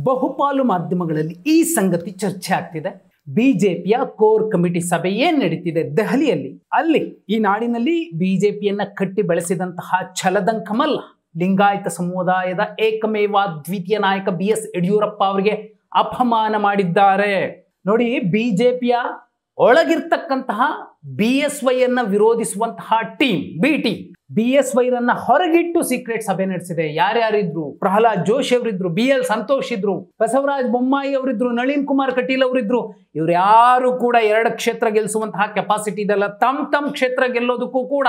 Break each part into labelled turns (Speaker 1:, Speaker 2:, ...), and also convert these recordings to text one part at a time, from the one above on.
Speaker 1: ಬಹುಪಾಲು ಮಾಧ್ಯಮಗಳಲ್ಲಿ ಈ ಸಂಗತಿ ಚರ್ಚೆ ಆಗ್ತಿದೆ. ಬಿಜೆಪಿಯ ಕೋರ್ ಕಮಿಟಿ ಸಭೆ ಏನ್ ನಡೀತಿದೆ ದೆಹಲಿಯಲ್ಲಿ, ಅಲ್ಲಿ ಈ ನಾಡಿನಲ್ಲಿ ಬಿಜೆಪಿಯನ್ನ ಕಟ್ಟಿ ಬೆಳೆಸಿದಂತಹ ಛಲದಂಕಮಲ್ಲ ಲಿಂಗಾಯತ ಸಮುದಾಯದ ಏಕಮೇವ ದ್ವಿತೀಯ ನಾಯಕ BS ಯಡಿಯೂರಪ್ಪ ಅವರಿಗೆ ಅಪಮಾನ ಮಾಡಿದ್ದಾರೆ. ನೋಡಿ, ಬಿಜೆಪಿಯ ಒಳಗಿರ್ತಕ್ಕಂತಹ BSY ಅನ್ನ ವಿರೋಧಿಸುವಂತಹ ಟೀಮ್ BSY ರನ್ನ ಹೊರಗಿಟ್ಟು ಸೀಕ್ರೆಟ್ ಸಭೆ ನಡೆಸಿದೆ. ಯಾರ್ಯಾರಿದ್ರು? ಪ್ರಹ್ಲಾದ್ ಜೋಶಿ ಅವರಿದ್ರು, BL ಸಂತೋಷ್ ಇದ್ರು, ಬಸವರಾಜ ಬೊಮ್ಮಾಯಿ ಅವರಿದ್ರು, ನಳಿನ್ ಕುಮಾರ್ ಕಟೀಲ್ ಅವರಿದ್ರು. ಇವ್ರು ಯಾರು ಕೂಡ 2 ಕ್ಷೇತ್ರ ಗೆಲ್ಲಿಸುವಂತಹ ಕೆಪಾಸಿಟಿ ಇದೆಲ್ಲ. ತಮ್ಮ ಕ್ಷೇತ್ರ ಗೆಲ್ಲೋದಕ್ಕೂ ಕೂಡ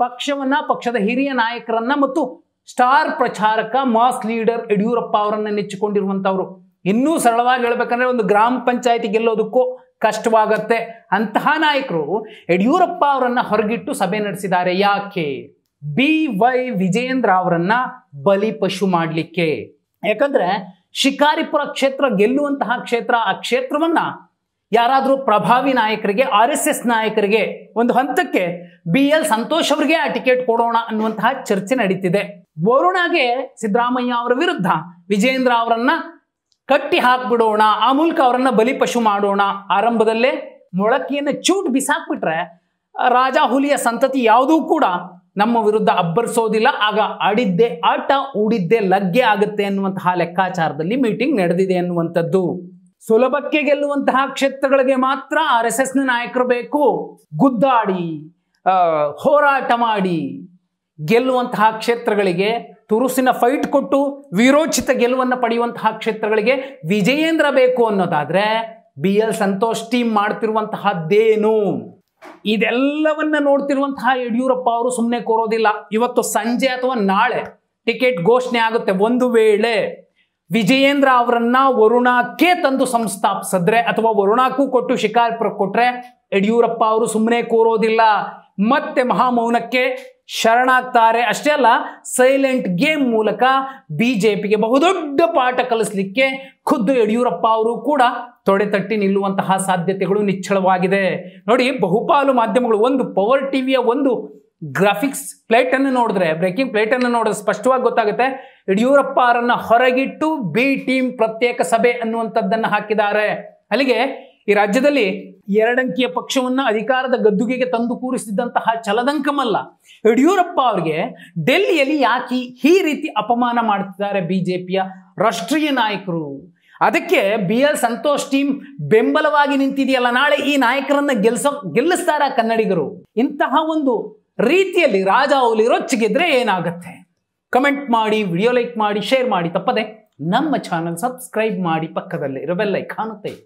Speaker 1: ಪಕ್ಷದ ಹಿರಿಯ ನಾಯಕರನ್ನ ಮತ್ತು ಸ್ಟಾರ್ ಪ್ರಚಾರಕ ಮಾಸ್ ಲೀಡರ್ ಯಡಿಯೂರಪ್ಪ ಅವರನ್ನ ನೆಚ್ಚಿಕೊಂಡಿರುವಂತವ್ರು. ಇನ್ನೂ ಸರಳವಾಗಿ ಹೇಳ್ಬೇಕಂದ್ರೆ ಒಂದು ಗ್ರಾಮ ಪಂಚಾಯತಿ ಗೆಲ್ಲೋದಕ್ಕೂ ಕಷ್ಟವಾಗತ್ತೆ. ಅಂತಹ ನಾಯಕರು ಯಡಿಯೂರಪ್ಪ ಅವರನ್ನ ಹೊರಗಿಟ್ಟು ಸಭೆ ನಡೆಸಿದ್ದಾರೆ. ಯಾಕೆ? BY ವಿಜಯೇಂದ್ರ ಅವರನ್ನ ಬಲಿಪಶು ಮಾಡಲಿಕ್ಕೆ. ಯಾಕಂದ್ರೆ ಶಿಕಾರಿಪುರ ಕ್ಷೇತ್ರ ಗೆಲ್ಲುವಂತಹ ಕ್ಷೇತ್ರ. ಆ ಕ್ಷೇತ್ರವನ್ನ ಯಾರಾದ್ರೂ ಪ್ರಭಾವಿ ನಾಯಕರಿಗೆ, RSS ನಾಯಕರಿಗೆ ಒಂದು ಹಂತಕ್ಕೆ BL ಸಂತೋಷ್ ಅವರಿಗೆ ಆ ಟಿಕೆಟ್ ಕೊಡೋಣ ಅನ್ನುವಂತಹ ಚರ್ಚೆ ನಡೀತಿದೆ. ವರುಣಾಗೆ ಸಿದ್ದರಾಮಯ್ಯ ಅವರ ವಿರುದ್ಧ ವಿಜಯೇಂದ್ರ ಅವರನ್ನ ಕಟ್ಟಿ ಹಾಕ್ಬಿಡೋಣ, ಆ ಮೂಲಕ ಅವರನ್ನ ಬಲಿಪಶು ಮಾಡೋಣ. ಆರಂಭದಲ್ಲೇ ಮೊಳಕೆಯನ್ನು ಚೂಟ್ ಬಿಸಾಕ್ಬಿಟ್ರೆ ರಾಜ ಹುಲಿಯ ಸಂತತಿ ಯಾವುದೂ ಕೂಡ ನಮ್ಮ ವಿರುದ್ಧ ಅಬ್ಬರಿಸೋದಿಲ್ಲ. ಆಗ ಆಡಿದ್ದೇ ಆಟ, ಊಡಿದ್ದೇ ಲಗ್ಗೆ ಆಗುತ್ತೆ ಅನ್ನುವಂತಹ ಲೆಕ್ಕಾಚಾರದಲ್ಲಿ ಮೀಟಿಂಗ್ ನಡೆದಿದೆ ಅನ್ನುವಂಥದ್ದು. ಸುಲಭಕ್ಕೆ ಗೆಲ್ಲುವಂತಹ ಕ್ಷೇತ್ರಗಳಿಗೆ ಮಾತ್ರ RSS ನಾಯಕರು ಬೇಕು. ಗುದ್ದಾಡಿ ಹೋರಾಟ ಮಾಡಿ ಗೆಲ್ಲುವಂತಹ ಕ್ಷೇತ್ರಗಳಿಗೆ, ತುರುಸಿನ ಫೈಟ್ ಕೊಟ್ಟು ವೀರೋಚಿತ ಗೆಲುವನ್ನು ಪಡೆಯುವಂತಹ ಕ್ಷೇತ್ರಗಳಿಗೆ ವಿಜಯೇಂದ್ರ ಬೇಕು ಅನ್ನೋದಾದ್ರೆ BL ಸಂತೋಷ್ ಟೀಮ್ ಮಾಡ್ತಿರುವಂತಹದ್ದೇನು? ಇದೆಲ್ಲವನ್ನ ನೋಡ್ತಿರುವಂತಹ ಯಡಿಯೂರಪ್ಪ ಅವರು ಸುಮ್ಮನೆ ಕೂರೋದಿಲ್ಲ. ಇವತ್ತು ಸಂಜೆ ಅಥವಾ ನಾಳೆ ಟಿಕೆಟ್ ಘೋಷಣೆ ಆಗುತ್ತೆ. ಒಂದು ವೇಳೆ ವಿಜಯೇಂದ್ರ ಅವರನ್ನ ವರುಣಕ್ಕೆ ತಂದು ಸಂಸ್ಥಾಪಿಸಿದ್ರೆ ಅಥವಾ ವರುಣಕ್ಕೂ ಕೊಟ್ಟು ಶಿಕಾರಿಪುರ ಕೊಟ್ರೆ ಯಡಿಯೂರಪ್ಪ ಅವರು ಸುಮ್ಮನೆ ಕೂರೋದಿಲ್ಲ. ಮತ್ತೆ ಮಹಾಮೌನಕ್ಕೆ ಶರಣಾಗ್ತಾರೆ. ಅಷ್ಟೇ ಅಲ್ಲ, ಸೈಲೆಂಟ್ ಗೇಮ್ ಮೂಲಕ ಬಿಜೆಪಿಗೆ ಬಹುದೊಡ್ಡ ಪಾಠ ಕಲಿಸಲಿಕ್ಕೆ ಖುದ್ದು ಯಡಿಯೂರಪ್ಪ ಅವರು ಕೂಡ ತೊಡೆತಟ್ಟಿ ನಿಲ್ಲುವಂತಹ ಸಾಧ್ಯತೆಗಳು ನಿಚ್ಚಳವಾಗಿದೆ. ನೋಡಿ, ಬಹುಪಾಲು ಮಾಧ್ಯಮಗಳು, ಒಂದು ಪವರ್ ಟಿವಿಯ ಒಂದು ಗ್ರಾಫಿಕ್ಸ್ ಪ್ಲೇಟ್ ಅನ್ನು ನೋಡಿದ್ರೆ, ಬ್ರೇಕಿಂಗ್ ಪ್ಲೇಟ್ ಅನ್ನು ನೋಡಿದ್ರೆ ಸ್ಪಷ್ಟವಾಗಿ ಗೊತ್ತಾಗುತ್ತೆ. ಯಡಿಯೂರಪ್ಪ ಅವರನ್ನ ಹೊರಗಿಟ್ಟು B ಟೀಮ್ ಪ್ರತ್ಯೇಕ ಸಭೆ ಅನ್ನುವಂಥದ್ದನ್ನು ಹಾಕಿದ್ದಾರೆ. ಅಲ್ಲಿಗೆ ಈ ರಾಜ್ಯದಲ್ಲಿ 2 ಅಂಕಿಯ ಪಕ್ಷವನ್ನ ಅಧಿಕಾರದ ಗದ್ದುಗೆಗೆ ತಂದು ಕೂರಿಸಿದಂತಹ ಛಲದಂಕಮಲ್ಲ ಯಡಿಯೂರಪ್ಪ ಅವರಿಗೆ ಡೆಲ್ಲಿಯಲ್ಲಿ ಯಾಕೆ ಈ ರೀತಿ ಅಪಮಾನ ಮಾಡ್ತಿದ್ದಾರೆ ಬಿಜೆಪಿಯ ರಾಷ್ಟ್ರೀಯ ನಾಯಕರು? ಅದಕ್ಕೆ BL ಸಂತೋಷ್ ಟೀಮ್ ಬೆಂಬಲವಾಗಿ ನಿಂತಿದೆಯಲ್ಲ. ನಾಳೆ ಈ ನಾಯಕರನ್ನ ಗೆಲ್ಲಿಸ್ತಾರ ಕನ್ನಡಿಗರು? ಇಂತಹ ಒಂದು ರೀತಿಯಲ್ಲಿ ರಾಜಾಹುಲಿ ರೊಚ್ಚಿಗೆದ್ರೆ ಏನಾಗುತ್ತೆ? ಕಮೆಂಟ್ ಮಾಡಿ, ವಿಡಿಯೋ ಲೈಕ್ ಮಾಡಿ, ಶೇರ್ ಮಾಡಿ. ತಪ್ಪದೆ ನಮ್ಮ ಚಾನಲ್ ಸಬ್ಸ್ಕ್ರೈಬ್ ಮಾಡಿ, ಪಕ್ಕದಲ್ಲೇ ಇರೋ ಬೆಲ್ ಐಕಾನ್ ಒತ್ತಿ.